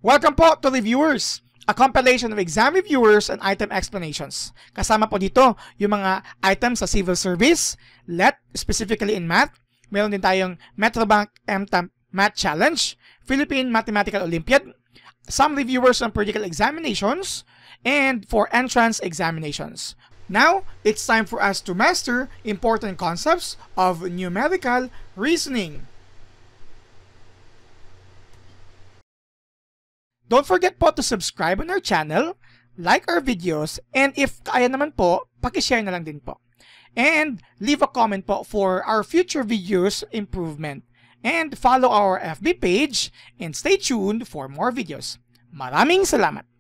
Welcome po to Reviewers, a compilation of exam reviewers and item explanations. Kasama po dito yung mga items sa civil service, LET, specifically in math. Meron din tayong Metrobank MTAM Math Challenge, Philippine Mathematical Olympiad, some reviewers on periodical examinations, and for entrance examinations. Now, it's time for us to master important concepts of numerical reasoning. Don't forget po to subscribe on our channel, like our videos, and if kaya naman po, pakishare na lang din po. And leave a comment po for our future videos improvement. And follow our FB page and stay tuned for more videos. Maraming salamat!